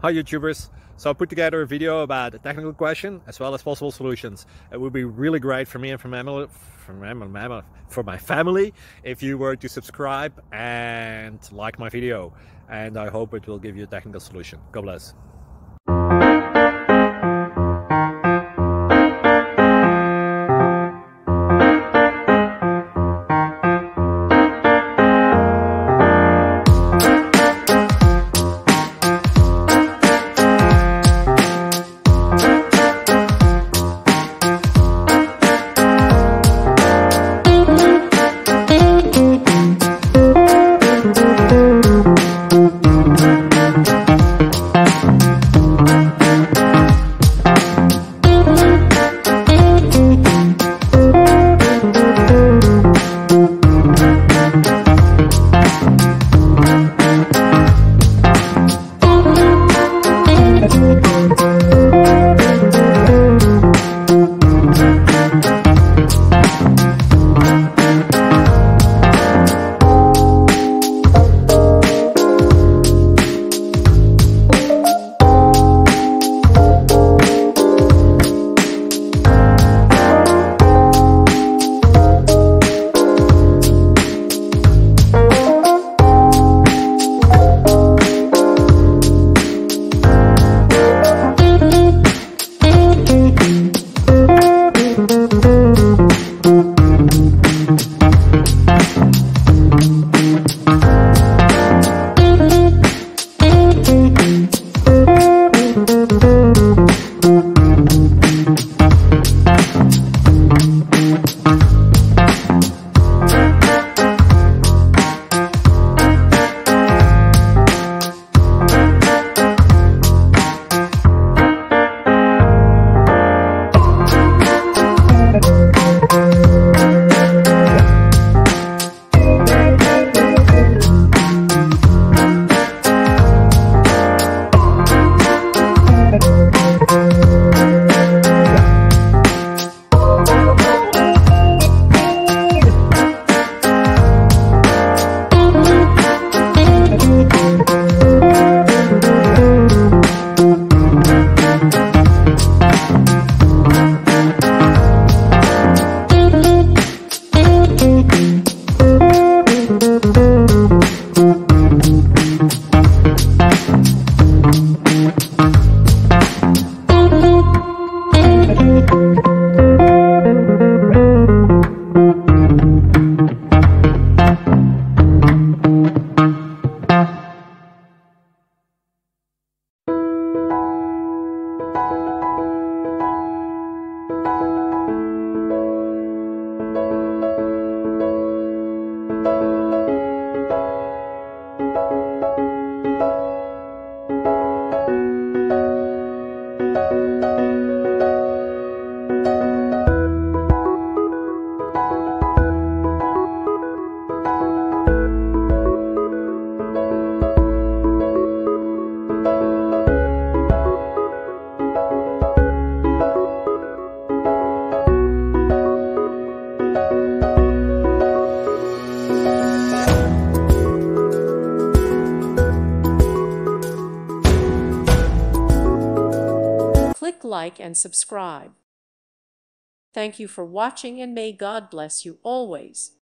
Hi YouTubers! So I put together a video about a technical question as well as possible solutions. It would be really great for me and for my family if you were to subscribe and like my video, and I hope it will give you a technical solution. God bless. Click like and subscribe. Thank you for watching, and may God bless you always.